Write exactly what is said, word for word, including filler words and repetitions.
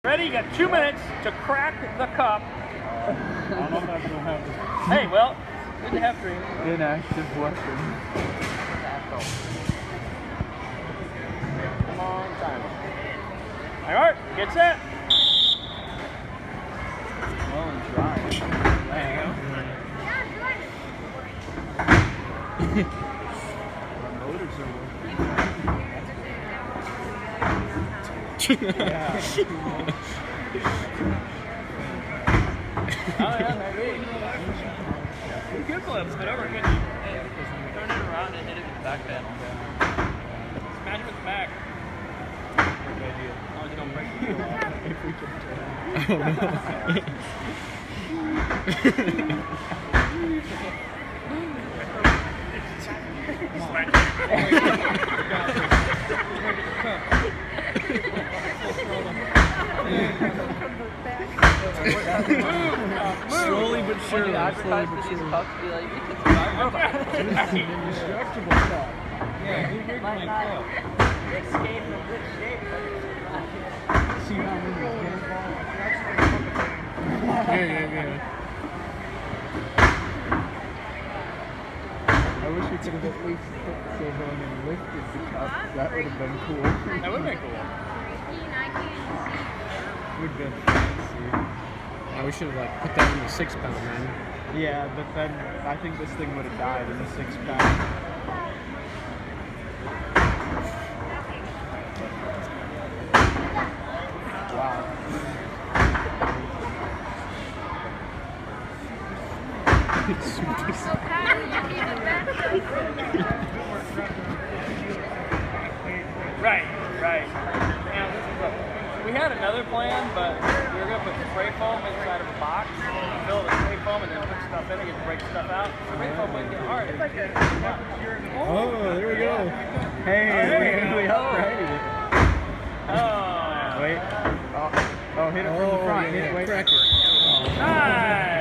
Ready? You got two minutes to crack the cup. I don't know if that's gonna happen. Hey, well, didn't have to. Inactive weapon. Come on, time. All right, get set. Well and dry. There you go. Our motors are working. Yeah. Oh yeah, maybe. You could flip, but over, couldn't you? Turn it around and hit it with the back pedal. Smash it with the back. Good idea. As long as you don't break the wheel off. If we can slowly but surely. Slowly but surely. This is an indestructible cup. Yeah, who here can make cup? Escape from good shape. See how many can fall? Yeah, yeah, yeah. I wish we could have at least put so long and lifted the cup. That would have been cool. That would have been cool. Would have been fancy. Yeah, we should have like put that in the six pound, man. Yeah, but then I think this thing would have died in the six pound. Wow. Right, right. Now, this is a, we had another plan, but we were going to put spray foam inside of a box, fill it with spray foam, and then put stuff in it and break stuff out. Spray foam wouldn't get hard. It's like a, yeah. Oh, there we go. Hey, Oh, there we, you we go. uprighted it. Oh. Wait. Oh, oh hit it from the front. Hit it, wait. Crack it. Nice.